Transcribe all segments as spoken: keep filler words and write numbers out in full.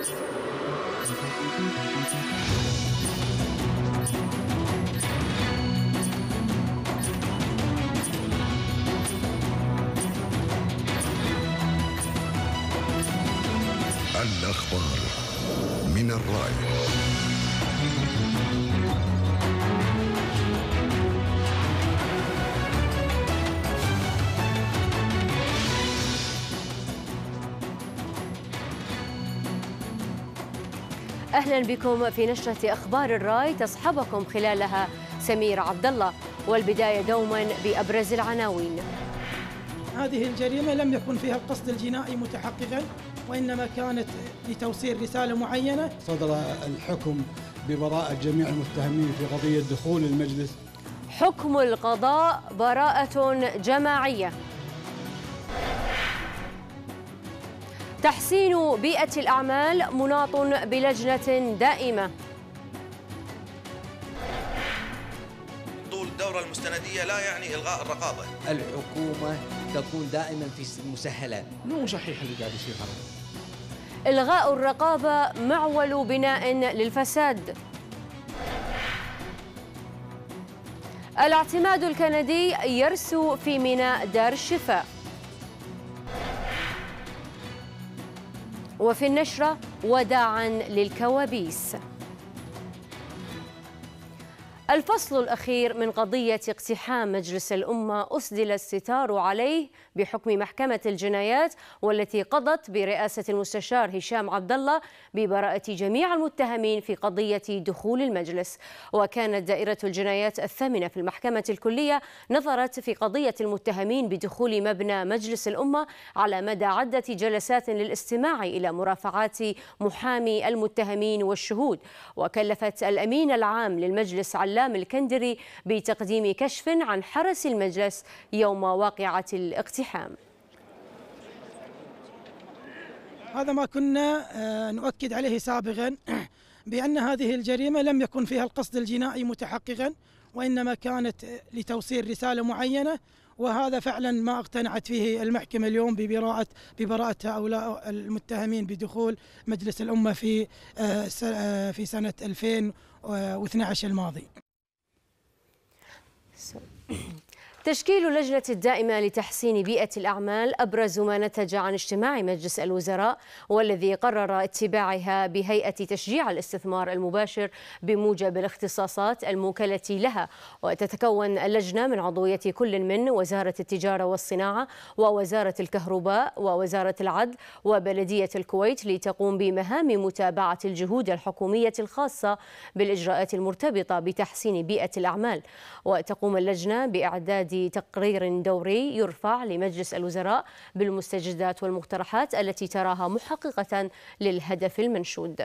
الأخبار من الرأي. أهلا بكم في نشرة أخبار الراي، تصحبكم خلالها سمير عبد الله. والبداية دوما بأبرز العناوين. هذه الجريمة لم يكن فيها القصد الجنائي متحققا، وإنما كانت لتوصيل رسالة معينة. صدر الحكم ببراءة جميع المتهمين في قضية دخول المجلس. حكم القضاء براءة جماعية. تحسين بيئة الأعمال مناط بلجنة دائمة. طول الدورة المستندية لا يعني إلغاء الرقابة. الحكومة تكون دائما في مسهلة. مو صحيح اللي قاعد يصير هذا. إلغاء الرقابة معول بناء للفساد. الاعتماد الكندي يرسو في ميناء دار الشفاء. وفي النشرة وداعا للكوابيس. الفصل الأخير من قضية اقتحام مجلس الأمة أسدل الستار عليه بحكم محكمة الجنايات، والتي قضت برئاسة المستشار هشام عبد الله ببراءة جميع المتهمين في قضية دخول المجلس. وكانت دائرة الجنايات الثامنة في المحكمة الكلية نظرت في قضية المتهمين بدخول مبنى مجلس الأمة على مدى عدة جلسات للاستماع إلى مرافعات محامي المتهمين والشهود، وكلفت الأمين العام للمجلس علام الكندري بتقديم كشف عن حرس المجلس يوم واقعة الاقتحام. هذا ما كنا نؤكد عليه سابقا، بأن هذه الجريمة لم يكن فيها القصد الجنائي متحققا، وإنما كانت لتوصيل رسالة معينة، وهذا فعلا ما اقتنعت فيه المحكمة اليوم ببراءة ببراءة هؤلاء المتهمين بدخول مجلس الأمة في في سنة ألفين واثني عشر الماضي. تشكيل اللجنة الدائمة لتحسين بيئة الأعمال أبرز ما نتج عن اجتماع مجلس الوزراء، والذي قرر اتباعها بهيئة تشجيع الاستثمار المباشر بموجب الاختصاصات الموكلة لها. وتتكون اللجنة من عضوية كل من وزارة التجارة والصناعة ووزارة الكهرباء ووزارة العدل وبلدية الكويت، لتقوم بمهام متابعة الجهود الحكومية الخاصة بالإجراءات المرتبطة بتحسين بيئة الأعمال. وتقوم اللجنة بإعداد تقرير دوري يرفع لمجلس الوزراء بالمستجدات والمقترحات التي تراها محققة للهدف المنشود.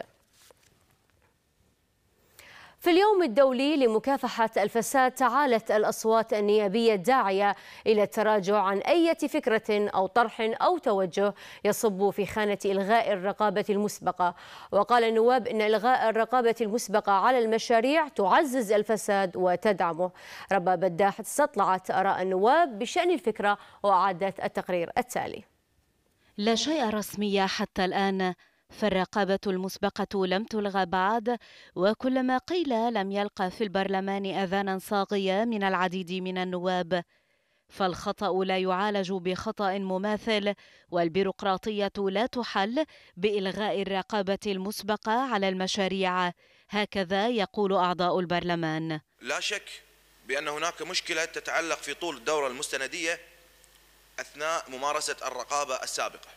في اليوم الدولي لمكافحة الفساد تعالت الأصوات النيابية الداعية إلى التراجع عن أي فكرة أو طرح أو توجه يصب في خانة إلغاء الرقابة المسبقة. وقال النواب إن إلغاء الرقابة المسبقة على المشاريع تعزز الفساد وتدعمه. ربا بداح استطلعت آراء النواب بشأن الفكرة وأعدت التقرير التالي. لا شيء رسمي حتى الآن، فالرقابة المسبقة لم تلغى بعد، وكل ما قيل لم يلقى في البرلمان أذانا صاغية من العديد من النواب. فالخطأ لا يعالج بخطأ مماثل، والبيروقراطية لا تحل بإلغاء الرقابة المسبقة على المشاريع، هكذا يقول أعضاء البرلمان. لا شك بأن هناك مشكلة تتعلق في طول الدورة المستندية أثناء ممارسة الرقابة السابقة،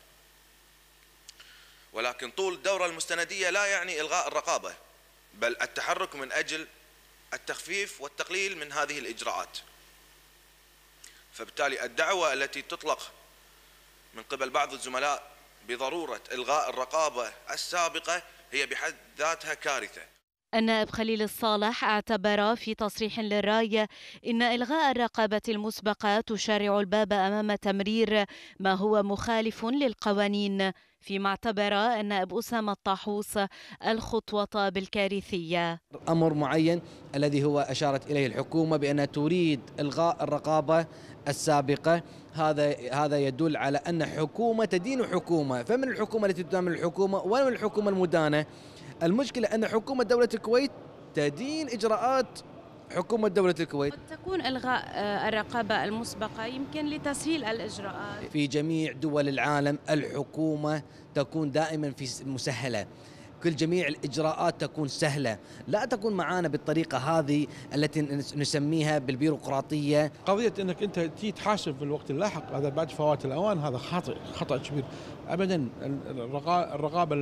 ولكن طول الدورة المستندية لا يعني إلغاء الرقابة، بل التحرك من أجل التخفيف والتقليل من هذه الإجراءات. فبالتالي الدعوة التي تطلق من قبل بعض الزملاء بضرورة إلغاء الرقابة السابقة هي بحد ذاتها كارثة. النائب خليل الصالح اعتبر في تصريح للراي إن إلغاء الرقابة المسبقة تشارع الباب أمام تمرير ما هو مخالف للقوانين، فيما اعتبر النائب أسامة الطاحوس الخطوة بالكارثية. أمر معين الذي هو أشارت إليه الحكومة بأنها تريد إلغاء الرقابة السابقة، هذا هذا يدل على أن حكومة تدين حكومة، فمن الحكومة التي تدان الحكومة ومن الحكومة المدانة. المشكلة أن حكومة دولة الكويت تدين إجراءات حكومة دولة الكويت. قد تكون إلغاء الرقابة المسبقة يمكن لتسهيل الإجراءات. في جميع دول العالم الحكومة تكون دائما في مسهلة، كل جميع الإجراءات تكون سهلة، لا تكون معانا بالطريقة هذه التي نسميها بالبيروقراطية. قضية أنك أنت تيجي تحاسب في الوقت اللاحق هذا بعد فوات الأوان، هذا خاطئ خطأ كبير أبدا. الرقابة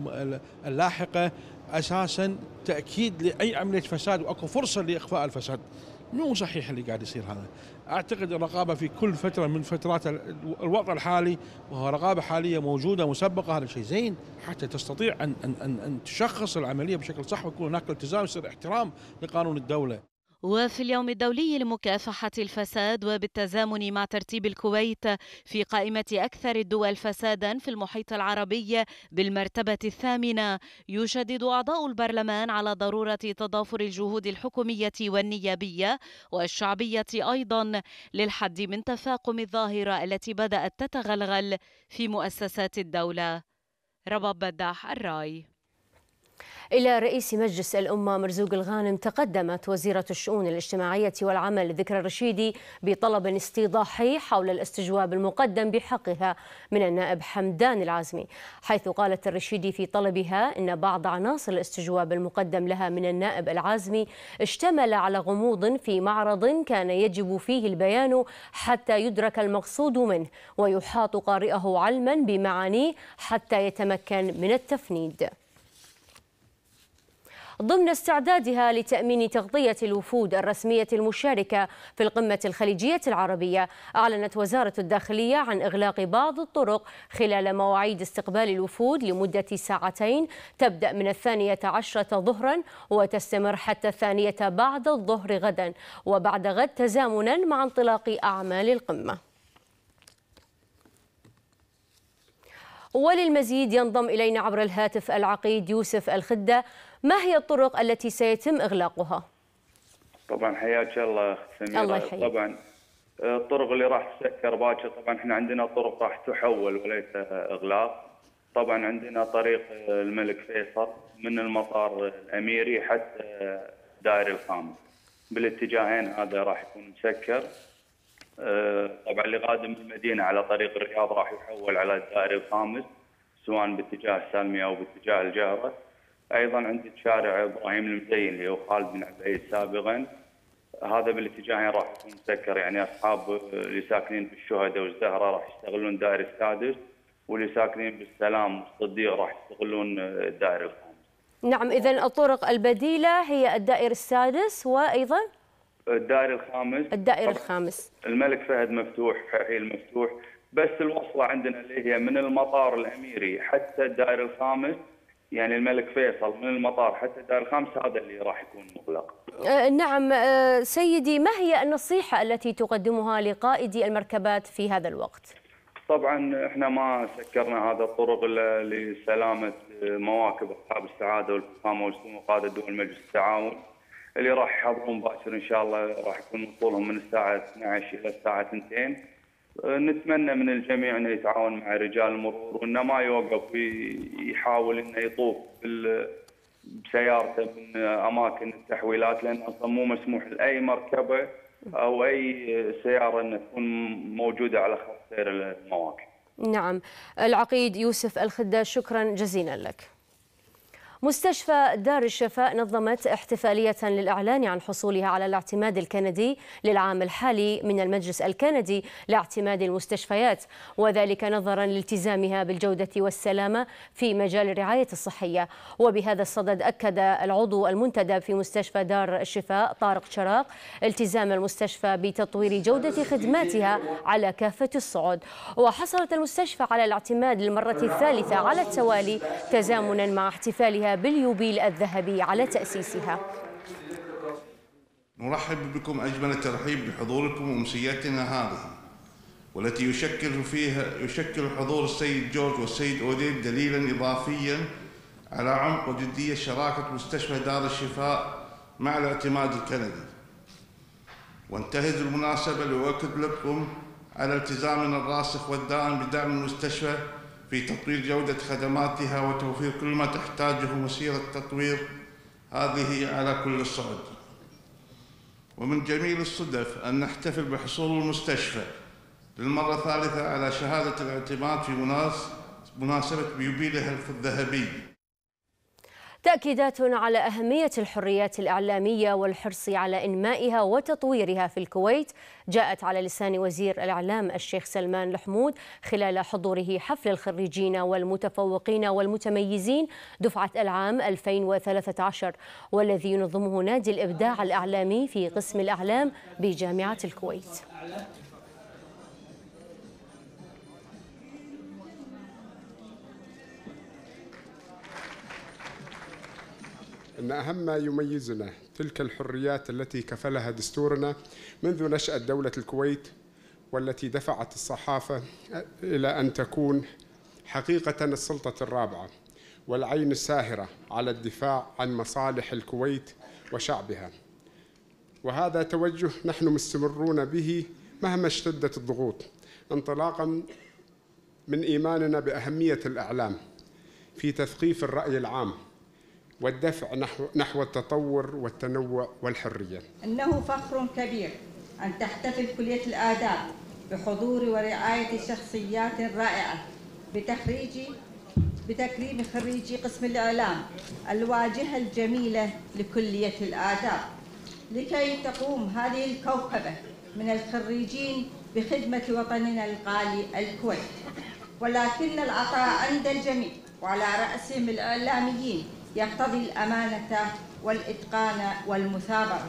اللاحقة أساسا تأكيد لأي عملية فساد وأكو فرصة لإخفاء الفساد. مو صحيح اللي قاعد يصير هذا. أعتقد الرقابة في كل فترة من فترات الوضع الحالي، وهو رقابة حالية موجودة مسبقة، هذا شيء زين حتى تستطيع أن, أن, أن, أن تشخص العملية بشكل صح ويكون هناك التزام يصير احترام لقانون الدولة. وفي اليوم الدولي لمكافحة الفساد وبالتزامن مع ترتيب الكويت في قائمة أكثر الدول فسادا في المحيط العربي بالمرتبة الثامنة، يشدد أعضاء البرلمان على ضرورة تضافر الجهود الحكومية والنيابية والشعبية أيضا للحد من تفاقم الظاهرة التي بدأت تتغلغل في مؤسسات الدولة. رباب بداح، الراي. إلى رئيس مجلس الأمة مرزوق الغانم تقدمت وزيرة الشؤون الاجتماعية والعمل ذكرى الرشيدي بطلب استيضاحي حول الاستجواب المقدم بحقها من النائب حمدان العازمي، حيث قالت الرشيدي في طلبها إن بعض عناصر الاستجواب المقدم لها من النائب العازمي اشتمل على غموض في معرض كان يجب فيه البيان حتى يدرك المقصود منه ويحاط قارئه علما بمعانيه حتى يتمكن من التفنيد. ضمن استعدادها لتأمين تغطية الوفود الرسمية المشاركة في القمة الخليجية العربية، أعلنت وزارة الداخلية عن إغلاق بعض الطرق خلال مواعيد استقبال الوفود لمدة ساعتين تبدأ من الثانية عشرة ظهرا وتستمر حتى الثانية بعد الظهر غدا وبعد غد تزامنا مع انطلاق أعمال القمة. وللمزيد ينضم إلينا عبر الهاتف العقيد يوسف الخدة. ما هي الطرق التي سيتم إغلاقها؟ طبعا حياك الله سميرة. الله يحييك. طبعا الطرق اللي راح تسكر باكر، طبعا احنا عندنا طرق راح تحول وليس إغلاق. طبعا عندنا طريق الملك فيصل من المطار الأميري حتى دائري الخامس بالاتجاهين، هذا راح يكون مسكر. طبعا اللي قادم من المدينة على طريق الرياض راح يحول على الدائري الخامس سواء باتجاه السالمية أو باتجاه الجهرة. ايضا عندي شارع ابراهيم المزين اللي هو خالد بن عبيد سابقا، هذا بالاتجاهين راح يكون مسكر، يعني اصحاب اللي ساكنين في الشهداء والزهره راح يستغلون الدائري السادس، واللي ساكنين بالسلام والصديق راح يستغلون الدائري الخامس. نعم، اذا الطرق البديله هي الدائري السادس وايضا الدائري الخامس. الدائري الخامس الملك فهد مفتوح، حيل مفتوح، بس الوصله عندنا اللي هي من المطار الاميري حتى الدائري الخامس، يعني الملك فيصل من المطار حتى الدائري الخامس هذا اللي راح يكون مغلق. آه نعم. آه سيدي، ما هي النصيحة التي تقدمها لقائدي المركبات في هذا الوقت؟ طبعا احنا ما سكرنا هذا الطرق الا لسلامة مواكب اصحاب السعادة والفخامة والسمو قادة دول مجلس التعاون اللي راح يحضرون باكر ان شاء الله، راح يكون وصولهم من الساعة اثنتي عشرة الى الساعة اثنتين. نتمنى من الجميع انه يتعاون مع رجال المرور وانه ما يوقف ويحاول انه يطوف بسيارته من اماكن التحويلات، لان اصلا مو مسموح لاي مركبه او اي سياره ان تكون موجوده على خط سير المواكب. نعم، العقيد يوسف الخدة، شكرا جزيلا لك. مستشفى دار الشفاء نظمت احتفالية للإعلان عن حصولها على الاعتماد الكندي للعام الحالي من المجلس الكندي لاعتماد المستشفيات، وذلك نظرا لالتزامها بالجودة والسلامة في مجال الرعاية الصحية. وبهذا الصدد أكد العضو المنتدب في مستشفى دار الشفاء طارق شراق التزام المستشفى بتطوير جودة خدماتها على كافة الصعد. وحصلت المستشفى على الاعتماد للمرة الثالثة على التوالي تزامنا مع احتفالها باليوبيل الذهبي على تأسيسها. نرحب بكم أجمل الترحيب بحضوركم وأمسيتنا هذه والتي يشكل فيها يشكل حضور السيد جورج والسيد أوديل دليلاً إضافياً على عمق وجدية شراكة مستشفى دار الشفاء مع الاعتماد الكندي. وانتهز المناسبة لأؤكد لكم على التزامنا الراسخ والدائم بدعم المستشفى في تطوير جودة خدماتها وتوفير كل ما تحتاجه مسيرة التطوير هذه على كل الصعد. ومن جميل الصدف أن نحتفل بحصول المستشفى للمرة الثالثة على شهادة الاعتماد في مناسبة يوبيلها الذهبي. تأكيدات على أهمية الحريات الإعلامية والحرص على إنمائها وتطويرها في الكويت جاءت على لسان وزير الإعلام الشيخ سلمان الحمود خلال حضوره حفل الخريجين والمتفوقين والمتميزين دفعة العام ألفين وثلاثة عشر، والذي ينظمه نادي الإبداع الإعلامي في قسم الإعلام بجامعة الكويت. إن أهم ما يميزنا تلك الحريات التي كفلها دستورنا منذ نشأة دولة الكويت، والتي دفعت الصحافة إلى أن تكون حقيقة السلطة الرابعة والعين الساهرة على الدفاع عن مصالح الكويت وشعبها. وهذا توجه نحن مستمرون به مهما اشتدت الضغوط، انطلاقا من إيماننا بأهمية الإعلام في تثقيف الرأي العام والدفع نحو نحو التطور والتنوع والحرية. إنه فخر كبير أن تحتفل كلية الآداب بحضور ورعاية شخصيات رائعة بتخريج بتكريم خريجي قسم الإعلام الواجهة الجميلة لكلية الآداب، لكي تقوم هذه الكوكبة من الخريجين بخدمة وطننا الغالي الكويت. ولكن العطاء عند الجميع وعلى رأسهم الإعلاميين يقتضي الأمانة والإتقان والمثابرة.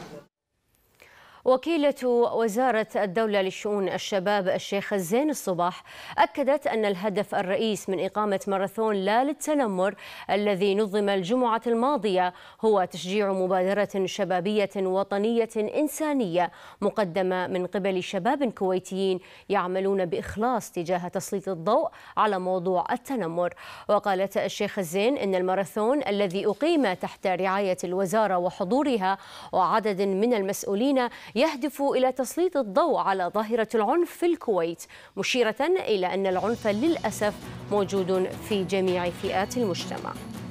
وكيلة وزارة الدولة لشؤون الشباب الشيخ زين الصباح أكدت أن الهدف الرئيس من إقامة ماراثون لا للتنمر الذي نظم الجمعة الماضية هو تشجيع مبادرة شبابية وطنية إنسانية مقدمة من قبل شباب كويتيين يعملون بإخلاص تجاه تسليط الضوء على موضوع التنمر. وقالت الشيخ زين إن الماراثون الذي أقيم تحت رعاية الوزارة وحضورها وعدد من المسؤولين يهدف إلى تسليط الضوء على ظاهرة العنف في الكويت، مشيرة إلى أن العنف للأسف موجود في جميع فئات المجتمع.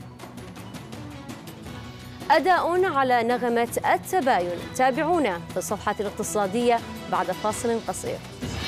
أداء على نغمة التباين، تابعونا في الصفحة الاقتصادية بعد فاصل قصير.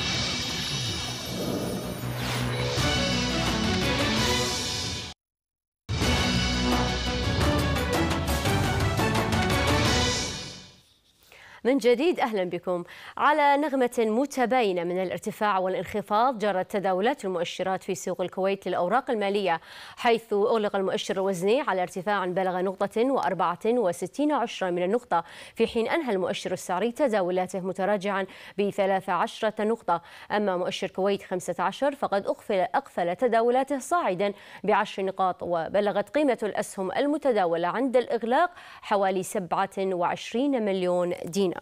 من جديد أهلا بكم. على نغمة متباينة من الارتفاع والانخفاض جرت تداولات المؤشرات في سوق الكويت للأوراق المالية، حيث أغلق المؤشر الوزني على ارتفاع بلغ نقطة وأربعة وستين عشرة من النقطة، في حين أنهى المؤشر السعري تداولاته متراجعا بثلاث عشرة نقطة. أما مؤشر كويت خمسة عشر فقد أقفل, أقفل تداولاته صاعدا بعشر نقاط، وبلغت قيمة الأسهم المتداولة عند الإغلاق حوالي سبعة وعشرين مليون دينار.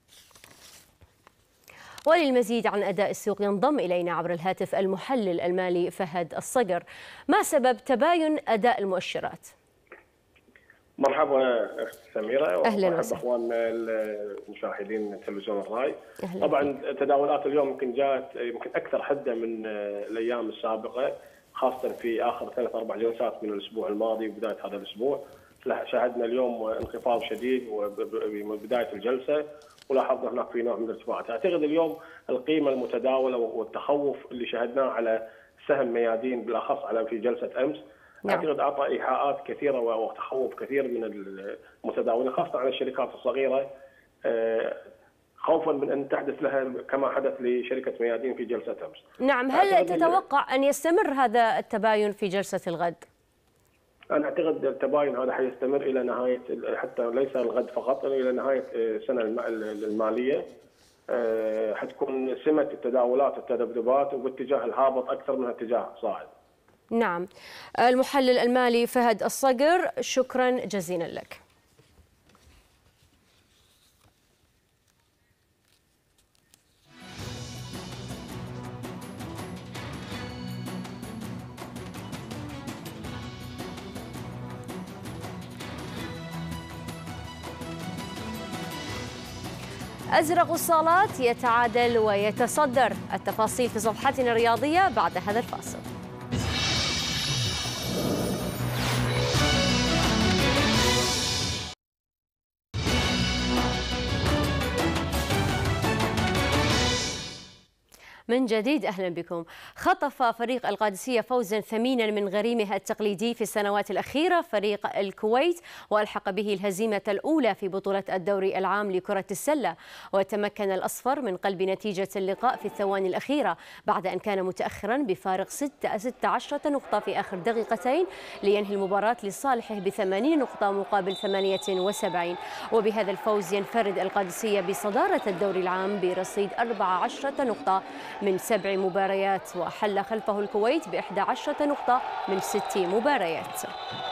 وللمزيد عن أداء السوق ينضم إلينا عبر الهاتف المحلل المالي فهد الصقر. ما سبب تباين أداء المؤشرات؟ مرحبا أخت سميرة، أهلا ومرحبا أخواننا المشاهدين تلفزيون الراي. أهلا. طبعا تداولات اليوم يمكن جاءت يمكن أكثر حدة من الأيام السابقة، خاصة في آخر ثلاث أربع جلسات من الأسبوع الماضي وبداية هذا الأسبوع. شاهدنا اليوم انخفاض شديد وبداية الجلسة، ولاحظنا هناك في نوع من الارتفاعات. اعتقد اليوم القيمه المتداوله والتخوف اللي شاهدناه على سهم ميادين بالاخص على في جلسه امس، نعم. اعتقد اعطى ايحاءات كثيره وتخوف كثير من المتداولين خاصه على الشركات الصغيره، خوفا من ان تحدث لها كما حدث لشركه ميادين في جلسه امس. نعم، هل تتوقع ان يستمر هذا التباين في جلسه الغد؟ أنا أعتقد التباين هذا حيستمر إلى نهاية، حتى ليس الغد فقط، إلى نهاية السنة المالية. حتكون سمة التداولات والتذبذبات وباتجاه الهابط أكثر من اتجاه صاعد. نعم. المحلل المالي فهد الصقر، شكرا جزيلا لك. أزرق الصالات يتعادل ويتصدر. التفاصيل في صفحتنا الرياضية بعد هذا الفاصل. من جديد أهلا بكم. خطف فريق القادسية فوزا ثمينا من غريمه التقليدي في السنوات الأخيرة فريق الكويت، وألحق به الهزيمة الأولى في بطولة الدوري العام لكرة السلة، وتمكن الأصفر من قلب نتيجة اللقاء في الثواني الأخيرة بعد أن كان متأخرا بفارق ستة عشر نقطة في آخر دقيقتين لينهي المباراة لصالحه بثمانين نقطة مقابل ثمانية وسبعين. وبهذا الفوز ينفرد القادسية بصدارة الدوري العام برصيد أربع عشرة نقطة من سبع مباريات، وحل خلفه الكويت بإحدى عشرة نقطة من ست مباريات.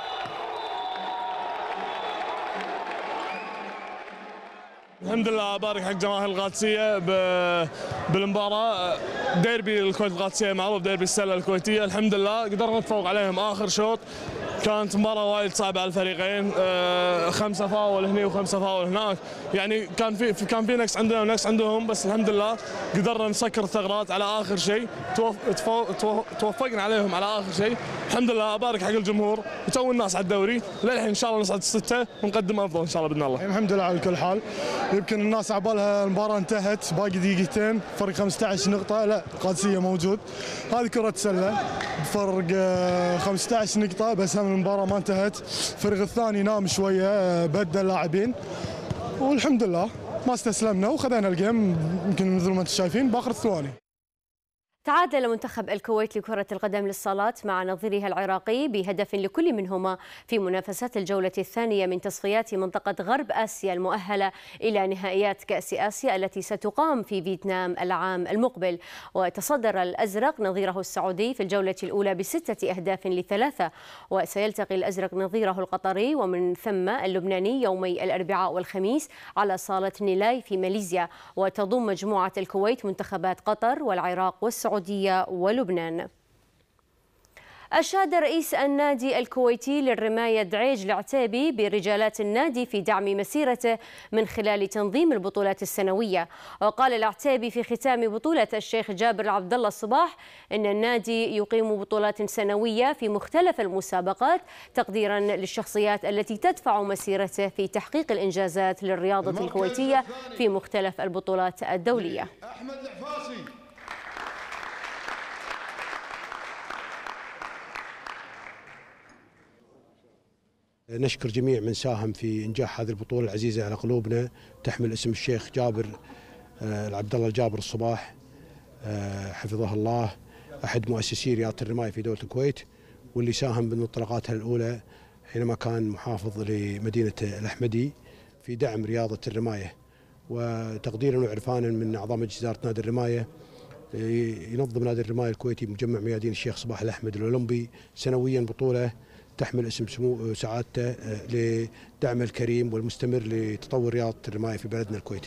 الحمد لله، بارك حق جماهير القادسية بالمباراة. ديربي الكويت القادسية معروف ديربي السلة الكويتية، الحمد لله قدرنا نتفوق عليهم آخر شوط. كانت مباراة وايد صعبة على الفريقين، خمسة فاول هني وخمسة فاول هناك، يعني كان في كان في نقص عندنا ونقص عندهم، بس الحمد لله قدرنا نسكر الثغرات على آخر شيء، توفقنا عليهم على آخر شيء. الحمد لله، أبارك حق الجمهور وتو الناس على الدوري، للحين إن شاء الله نصعد الستة ونقدم أفضل إن شاء الله بإذن الله. الحمد لله على كل حال. يمكن الناس عبالها المباراة انتهت باقي دقيقتين، فرق خمسة عشر نقطة، لا القادسية موجود. هذه كرة سلة بفرق خمسة عشر نقطة، بس هم المباراة ما انتهت. الفريق الثاني نام شوية، بدل لاعبين، والحمد لله ما استسلمنا وخذينا الجيم يمكن مثل ما انتم شايفين باخر الثواني. تعادل منتخب الكويت لكرة القدم للصالات مع نظيره العراقي بهدف لكل منهما في منافسات الجولة الثانية من تصفيات منطقة غرب آسيا المؤهلة إلى نهائيات كأس آسيا التي ستقام في فيتنام العام المقبل. وتصدر الأزرق نظيره السعودي في الجولة الأولى بستة أهداف لثلاثة، وسيلتقي الأزرق نظيره القطري ومن ثم اللبناني يومي الأربعاء والخميس على صالة نيلاي في ماليزيا. وتضم مجموعة الكويت منتخبات قطر والعراق والسعودية ولبنان. أشاد رئيس النادي الكويتي للرماية دعيج العتيبي برجالات النادي في دعم مسيرته من خلال تنظيم البطولات السنوية. وقال العتيبي في ختام بطولة الشيخ جابر عبد الله الصباح إن النادي يقيم بطولات سنوية في مختلف المسابقات تقديرا للشخصيات التي تدفع مسيرته في تحقيق الإنجازات للرياضة الكويتية في مختلف البطولات الدولية. نشكر جميع من ساهم في إنجاح هذه البطولة العزيزة على قلوبنا، تحمل اسم الشيخ جابر عبد الله الجابر الصباح حفظه الله، أحد مؤسسي رياضة الرماية في دولة الكويت، واللي ساهم بانطلاقاتها الأولى حينما كان محافظ لمدينة الأحمدي في دعم رياضة الرماية. وتقديرا وعرفانا من أعضاء مجلس إدارة نادي الرماية، ينظم نادي الرماية الكويتي مجمع ميادين الشيخ صباح الأحمد الأولمبي سنويا بطولة تحمل اسم سمو سعادته لدعم الكريم والمستمر لتطور رياضة الرماية في بلدنا الكويت.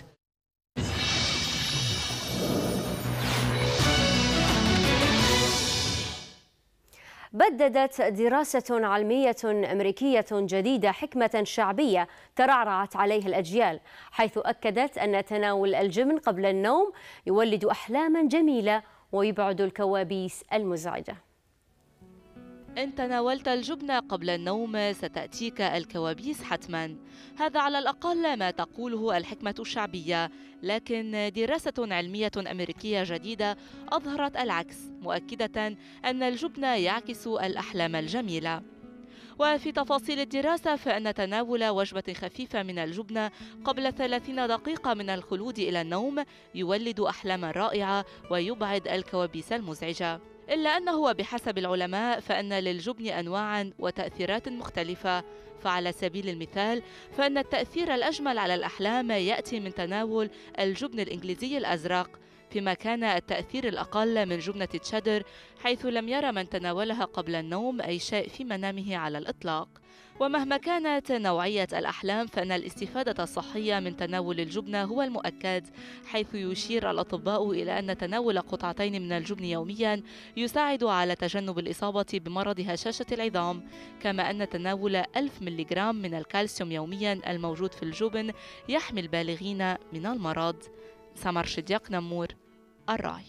بددت دراسة علمية أمريكية جديدة حكمة شعبية ترعرعت عليها الأجيال، حيث أكدت أن تناول الجبن قبل النوم يولد أحلاما جميلة ويبعد الكوابيس المزعجة. إن تناولت الجبن قبل النوم ستأتيك الكوابيس حتما، هذا على الأقل ما تقوله الحكمة الشعبية. لكن دراسة علمية أمريكية جديدة أظهرت العكس، مؤكدة أن الجبن يعكس الأحلام الجميلة. وفي تفاصيل الدراسة فإن تناول وجبة خفيفة من الجبن قبل ثلاثين دقيقة من الخلود إلى النوم يولد أحلاما رائعة ويبعد الكوابيس المزعجة. إلا أنه بحسب العلماء فإن للجبن أنواعا وتأثيرات مختلفة، فعلى سبيل المثال فإن التأثير الأجمل على الأحلام يأتي من تناول الجبن الإنجليزي الأزرق، فيما كان التأثير الأقل من جبنة تشيدر، حيث لم يرى من تناولها قبل النوم أي شيء في منامه على الإطلاق. ومهما كانت نوعية الأحلام فإن الاستفادة الصحية من تناول الجبنة هو المؤكد، حيث يشير الأطباء إلى أن تناول قطعتين من الجبن يوميا يساعد على تجنب الإصابة بمرض هشاشة العظام، كما أن تناول ألف ملغرام من الكالسيوم يوميا الموجود في الجبن يحمي البالغين من المرض. سمر شديق نمور، الراي.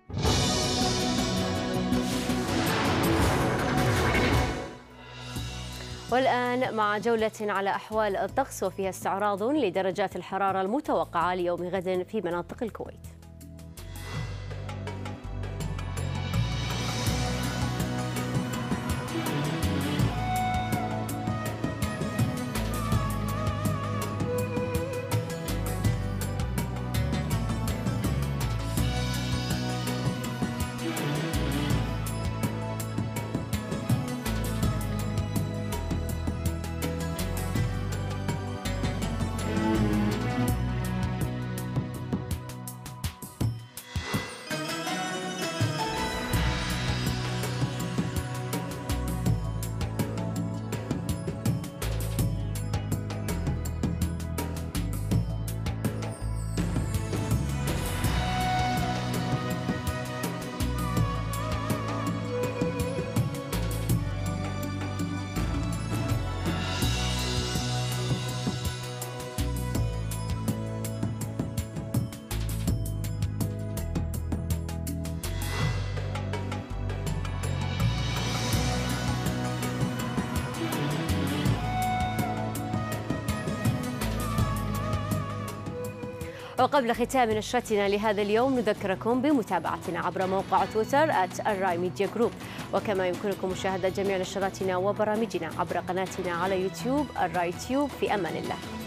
والآن مع جولة على أحوال الطقس وفيها استعراض لدرجات الحرارة المتوقعة ليوم غد في مناطق الكويت. وقبل ختام نشرتنا لهذا اليوم نذكركم بمتابعتنا عبر موقع تويتر آت الراي ميديا جروب، وكما يمكنكم مشاهدة جميع نشراتنا وبرامجنا عبر قناتنا على يوتيوب الراي تيوب. في أمان الله.